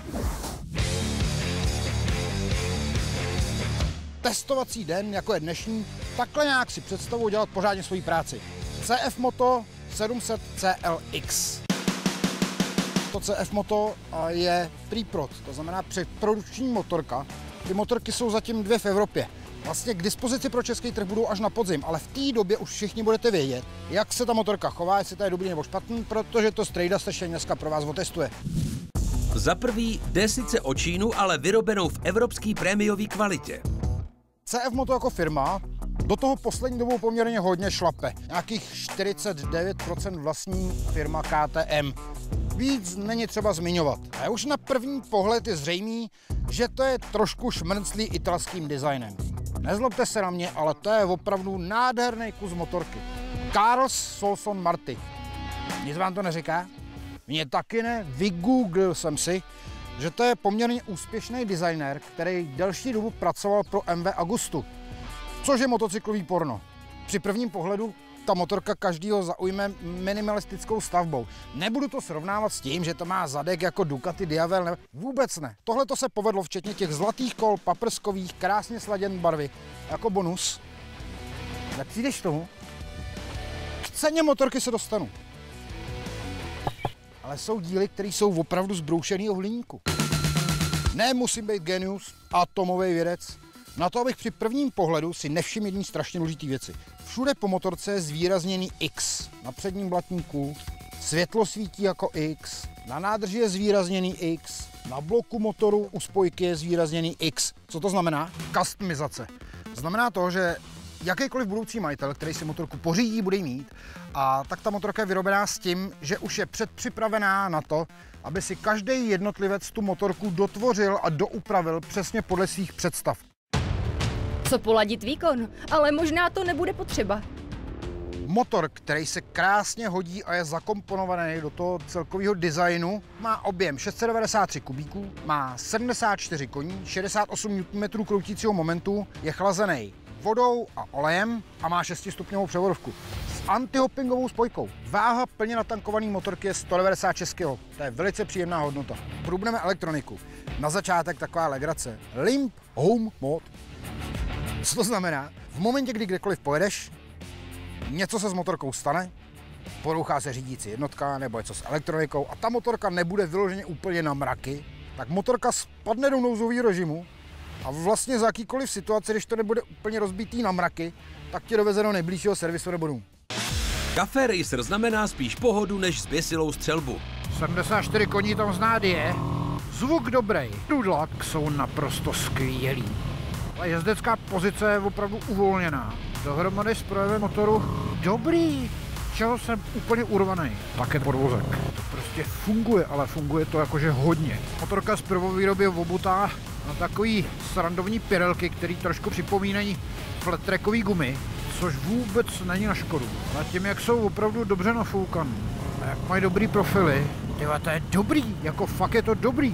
Testovací den, jako je dnešní, takhle nějak si představuji dělat pořádně svoji práci. CF Moto 700 CLX. To CF Moto je pre-prod, to znamená předprodukční motorka. Ty motorky jsou zatím 2 v Evropě. Vlastně k dispozici pro český trh budou až na podzim, ale v té době už všichni budete vědět, jak se ta motorka chová, jestli to je dobrý nebo špatný, protože to Strejda Station dneska pro vás otestuje. Za prvý jde sice o Čínu, ale vyrobenou v evropské prémiové kvalitě. CF Moto jako firma do toho poslední dobou poměrně hodně šlape. Nějakých 49% vlastní firma KTM. Víc není třeba zmiňovat. A už na první pohled je zřejmý, že to je trošku šmrnclý italským designem. Nezlobte se na mě, ale to je opravdu nádherný kus motorky. Carl Solson Marti. Nic vám to neříká? Mně taky ne. Vygooglil jsem si, že to je poměrně úspěšný designer, který delší dobu pracoval pro MV Agustu, což je motocyklový porno. Při prvním pohledu ta motorka každýho zaujme minimalistickou stavbou. Nebudu to srovnávat s tím, že to má zadek jako Ducati Diavel, vůbec ne. Tohle to se povedlo včetně těch zlatých kol, paprskových, krásně sladěn barvy. Jako bonus. Jak přijdeš k tomu? K ceně motorky se dostanu. Ale jsou díly, které jsou opravdu z broušenýho hliníku. Nemusím být genius, atomový vědec, na to, abych při prvním pohledu si nevšiml jedný strašně důležitý věci. Všude po motorce je zvýrazněný X. Na předním blatníku světlo svítí jako X, na nádrži je zvýrazněný X, na bloku motoru u spojky je zvýrazněný X. Co to znamená? Customizace. Znamená to, že jakýkoliv budoucí majitel, který si motorku pořídí, bude mít, a tak ta motorka je vyrobená s tím, že už je předpřipravená na to, aby si každý jednotlivec tu motorku dotvořil a doupravil přesně podle svých představ. Co poladit výkon, ale možná to nebude potřeba. Motor, který se krásně hodí a je zakomponovaný do toho celkového designu, má objem 693 kubíků, má 74 koní, 68 Nm kroutícího momentu, je chlazený vodou a olejem a má 6stupňovou převodovku s antihoppingovou spojkou. Váha plně natankované motorky je 196 kg. To je velice příjemná hodnota. Průbneme elektroniku. Na začátek taková legrace. Limp Home Mode. Co to znamená? V momentě, kdy kdekoliv pojedeš, něco se s motorkou stane, porouchá se řídící jednotka nebo něco s elektronikou a ta motorka nebude vyloženě úplně na mraky, tak motorka spadne do nouzového režimu a vlastně za jakýkoliv situaci, když to nebude úplně rozbitý na mraky, tak tě doveze do nejbližšího servisu nebo domů. Café Racer znamená spíš pohodu než zběsilou střelbu. 74 koní tam znát je, zvuk dobrý, dudlak jsou naprosto skvělý. A jezdecká pozice je opravdu uvolněná. Dohromady s projevem motoru dobrý, čeho jsem úplně urvaný. Také podvozek. To prostě funguje, ale funguje to jakože hodně. Motorka z prvovýroby obutá na takový srandovní pirelky, který trošku připomínají flat trackový gumy, což vůbec není na škodu. A tím, jak jsou opravdu dobře nafoukaný a jak mají dobrý profily, tyhle, to je dobrý, jako fakt je to dobrý.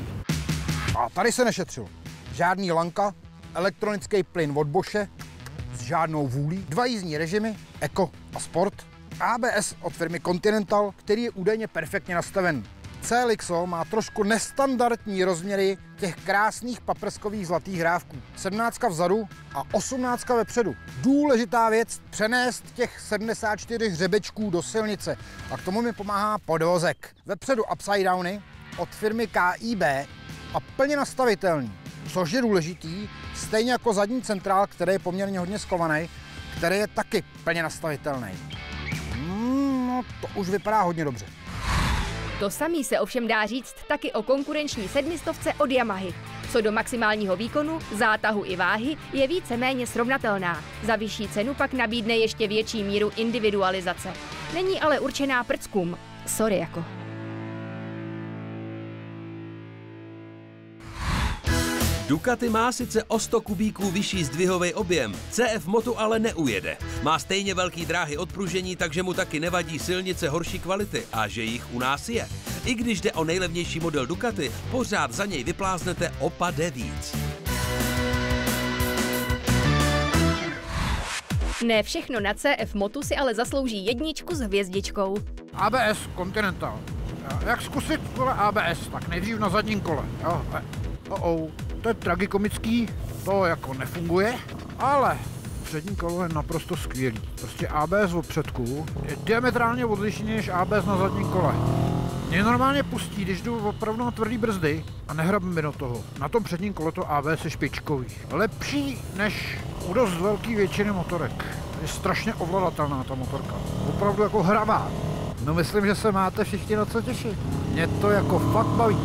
A tady se nešetřilo. Žádný lanka, elektronický plyn od Bosche s žádnou vůlí, 2 jízdní režimy, Eco a Sport, ABS od firmy Continental, který je údajně perfektně nastaven. CLXO má trošku nestandardní rozměry těch krásných paprskových zlatých hrávků. 17 vzadu a 18 vepředu. Důležitá věc, přenést těch 74 hřebečků do silnice. A k tomu mi pomáhá podvozek. Vepředu upside downy od firmy KIB a plně nastavitelný. Což je důležitý, stejně jako zadní centrál, který je poměrně hodně skovaný, který je taky plně nastavitelný. No, to už vypadá hodně dobře. To samý se ovšem dá říct taky o konkurenční 700 od Yamahy. Co do maximálního výkonu, zátahu i váhy je víceméně srovnatelná. Za vyšší cenu pak nabídne ještě větší míru individualizace. Není ale určená prckům. Sorry jako. Ducati má sice o 100 kubíků vyšší zdvihový objem, CF Moto ale neujede. Má stejně velký dráhy odpružení, takže mu taky nevadí silnice horší kvality a že jich u nás je. I když jde o nejlevnější model Ducati, pořád za něj vypláznete o pade víc. Ne všechno na CF Motu si ale zaslouží jedničku s hvězdičkou. ABS Continental. Jak zkusit vole ABS, tak nejdřív na zadním kole. Jo. To je tragikomický, to jako nefunguje, ale přední kolo je naprosto skvělý. Prostě ABS od předku je diametrálně odlišný než ABS na zadním kole. Mě normálně pustí, když jdu opravdu na tvrdý brzdy a nehrabím mi do toho. Na tom předním kole to ABS je špičkový. Lepší než u dost velký většiny motorek. Je strašně ovladatelná ta motorka. Opravdu jako hravá. No myslím, že se máte všichni na co těšit. Mě to jako fakt baví.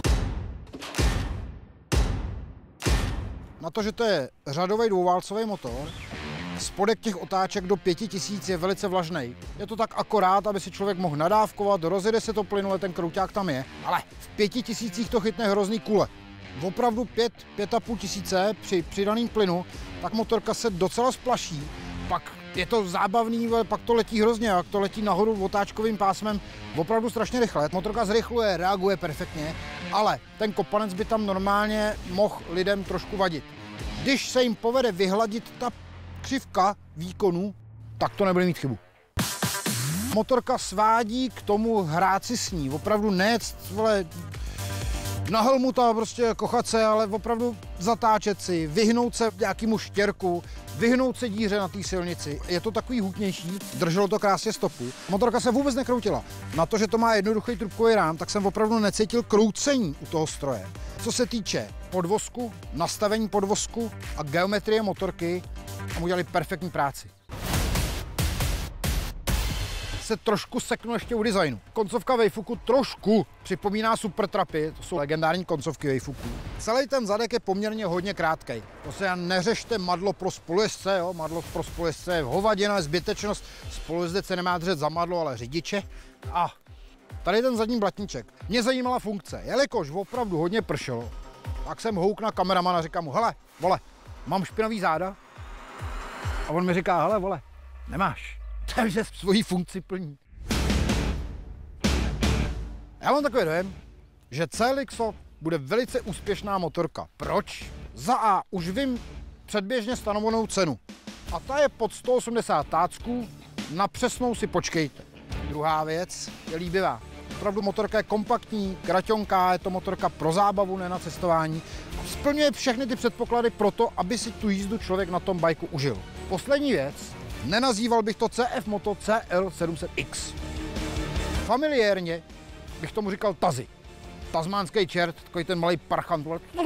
Na to, že to je řadový dvouválcový motor, spodek těch otáček do 5000 je velice vlažnej. Je to tak akorát, aby si člověk mohl nadávkovat, rozjede se to plynule, ten krouťák tam je, ale v 5000 to chytne hrozný kule. Opravdu 5,5 tisíce při přidaném plynu, tak motorka se docela splaší, pak je to zábavný, pak to letí hrozně, jak to letí nahoru otáčkovým pásmem opravdu strašně rychle. Motorka zrychluje, reaguje perfektně, ale ten kopanec by tam normálně mohl lidem trošku vadit. Když se jim povede vyhladit ta křivka výkonu, tak to nebude mít chybu. Motorka svádí k tomu hrát si s ní, opravdu nejet, vole, na helmuta prostě kochat se, ale opravdu zatáčet si, vyhnout se nějakému štěrku, vyhnout se díře na té silnici. Je to takový hutnější, drželo to krásně stopu. Motorka se vůbec nekroutila. Na to, že to má jednoduchý trubkový rám, tak jsem opravdu necítil kroucení u toho stroje. Co se týče podvozku, nastavení podvozku a geometrie motorky, tam udělali perfektní práci. Se trošku seknu ještě u designu. Koncovka Weifuku trošku připomíná Supertrapy, to jsou legendární koncovky Weifuku. Celý ten zadek je poměrně hodně krátkej. To se neřešte madlo pro spolujezdce, jo? Madlo pro spolujezdce je hovadina, je zbytečnost. Spolujezdec se nemá držet za madlo, ale řidiče. A tady ten zadní blatníček. Mě zajímala funkce, jelikož opravdu hodně pršelo, tak jsem houk na kameramana a říkám mu, hele, vole, mám špinavý záda? A on mi říká, hele, vole, nemáš. Takže svoji funkci plní. Já mám takový dojem, že CLXO bude velice úspěšná motorka. Proč? Za A už vím předběžně stanovenou cenu. A ta je pod 180 tácků, na přesnou si počkejte. Druhá věc je líbivá. Opravdu motorka je kompaktní, kraťonká, je to motorka pro zábavu, ne na cestování. Splňuje všechny ty předpoklady pro to, aby si tu jízdu člověk na tom bajku užil. Poslední věc, nenazýval bych to CF Moto CL700X. Familiérně bych tomu říkal Tazi. Tasmánský čert, takový ten malý parchant.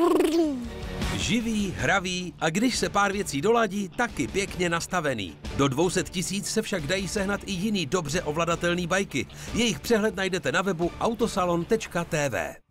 Živý, hravý a když se pár věcí doladí, taky pěkně nastavený. Do 200 000 se však dají sehnat i jiný dobře ovladatelný bajky. Jejich přehled najdete na webu autosalon.tv.